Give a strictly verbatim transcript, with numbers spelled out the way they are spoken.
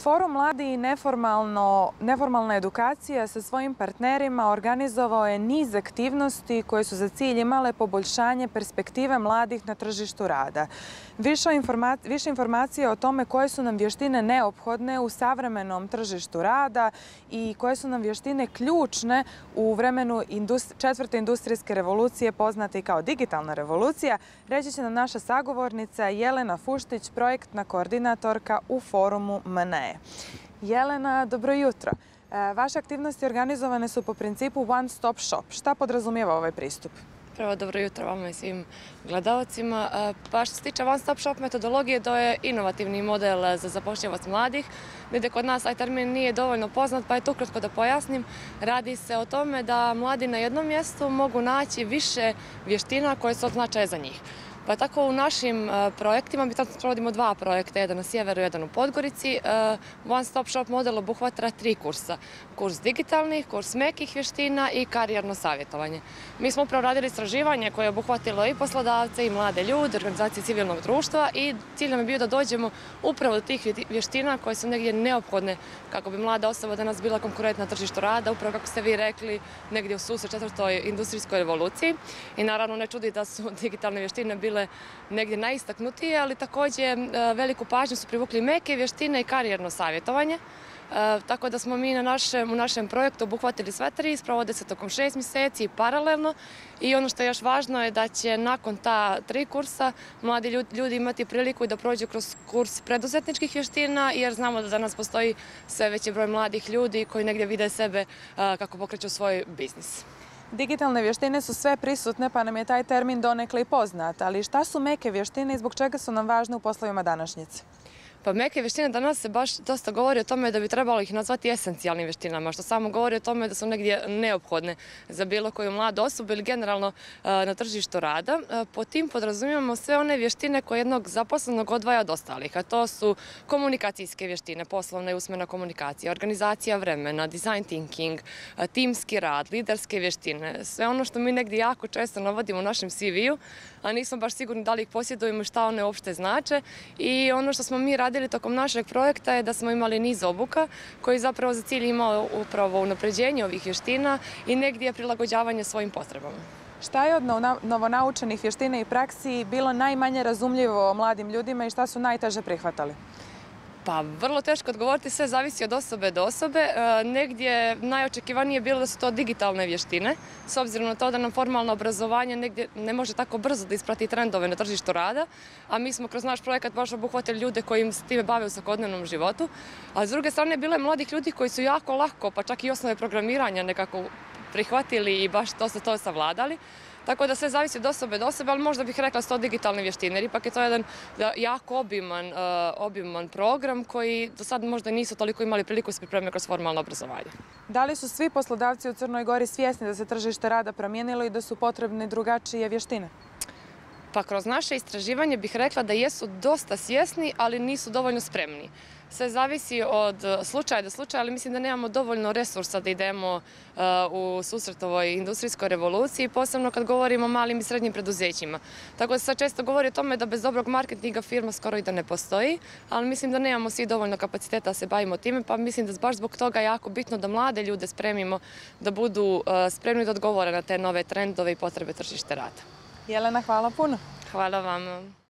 Forum Mladi i neformalna edukacija sa svojim partnerima organizovao je niz aktivnosti koje su za cilj imale poboljšanje perspektive mladih na tržištu rada. Više informacija o tome koje su nam vještine neophodne u savremenom tržištu rada i koje su nam vještine ključne u vremenu četvrte industrijske revolucije, poznate i kao digitalna revolucija, reći će nam naša sagovornica Jelena Fuštić, projektna koordinatorka u Forumu M N E. Jelena, dobro jutro. Vaše aktivnosti organizovane su po principu One Stop Shop. Šta podrazumijeva ovaj pristup? Prvo, dobro jutro vama i svim gledalcima. Pa što se tiče One Stop Shop metodologije, to je inovativni model za zapošljivost mladih. Gdje kod nas taj termin nije dovoljno poznat, pa je to ukratko da pojasnim. Radi se o tome da mladi na jednom mjestu mogu naći više vještina koje su od značaja za njih. Pa tako u našim projektima, mi tako provodimo dva projekta, jedan na sjeveru, jedan u Podgorici. One Stop Shop model obuhvata tri kursa. Kurs digitalnih, kurs mekih vještina i karijerno savjetovanje. Mi smo upravo radili istraživanje koje je obuhvatilo i poslodavce i mlade ljude, organizacije civilnog društva i cilj nam je bio da dođemo upravo do tih vještina koje su negdje neophodne kako bi mlada osoba danas bila konkurentna na tržištu rada, upravo kako ste vi rekli, negdje u susret četvrtoj industrijskoj revoluciji. I naravno ne čudi da su digitalne vještine bile negdje najistaknutije, ali također veliku pažnju su privukli meke vještine i karijerno savjetovanje. Tako da smo mi u našem projektu obuhvatili sve tri, sprovode se tokom šest mjeseci paralelno i ono što je još važno je da će nakon ta tri kursa mladi ljudi imati priliku da prođu kroz kurs preduzetničkih vještina, jer znamo da danas postoji sve veći broj mladih ljudi koji negdje vide sebe kako pokreću svoj biznis. Digitalne vještine su sve prisutne, pa nam je taj termin donekle i poznat. Ali šta su meke vještine i zbog čega su nam važne u poslovima današnjice? Pa meke vještine danas se baš dosta govori o tome da bi trebalo ih nazvati esencijalnim vještinama, što samo govori o tome da su negdje neophodne za bilo koju mladu osobu ili generalno na tržištu rada. Po tim podrazumijemo sve one vještine koje jednog zaposlenog odvaja od ostalih, a to su komunikacijske vještine, poslovna i usmena komunikacija, organizacija vremena, design thinking, timski rad, liderske vještine, sve ono što mi negdje jako često navodimo u našem C V-u, a nismo baš sigurni da li ih posjedujemo i šta one uopšte znače. I ono što smo mi radili tokom našeg projekta je da smo imali niz obuka koji zapravo za cilj imao upravo unapređenje ovih vještina i negdje prilagođavanje svojim potrebama. Šta je od novonaučenih vještina i praksi bilo najmanje razumljivo mladim ljudima i šta su najteže prihvatali? Pa vrlo teško odgovoriti, sve zavisi od osobe do osobe. Negdje najočekivanije je bilo da su to digitalne vještine, s obzirom na to da nam formalno obrazovanje negdje ne može tako brzo da isprati trendove na tržištu rada, a mi smo kroz naš projekat baš obuhvatili ljude koji se time bave u svakodnevnom životu. A s druge strane bilo je mladih ljudi koji su jako lako, pa čak i osnove programiranja nekako prihvatili i baš dosta to savladali. Tako da sve zavisi od osobe do osobe, ali možda bih rekla sto digitalne vještine, jer ipak je to jedan jako obiman program koji do sad možda nisu toliko imali priliku se pripremiti kroz formalno obrazovanje. Da li su svi poslodavci u Crnoj Gori svjesni da se tržište rada promijenilo i da su potrebne drugačije vještine? Pa kroz naše istraživanje bih rekla da jesu dosta svjesni, ali nisu dovoljno spremni. Sve zavisi od slučaja do slučaja, ali mislim da nemamo dovoljno resursa da idemo u susret ovoj industrijskoj revoluciji, posebno kad govorimo o malim i srednjim preduzećima. Tako da se često govori o tome da bez dobrog marketinga firma skoro i da ne postoji, ali mislim da nemamo svi dovoljno kapaciteta da se bavimo time, pa mislim da baš zbog toga je jako bitno da mlade ljude spremimo da budu spremni da odgovore na te nove trendove i potrebe tržišta rada. Jelena, hvala puno. Hvala vam.